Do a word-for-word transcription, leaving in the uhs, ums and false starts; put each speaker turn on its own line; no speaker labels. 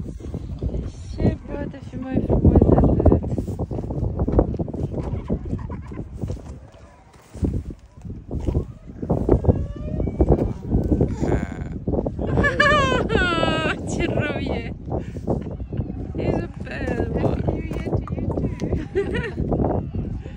Ce poate fi mai frumos de atât? Ce rău e! E super!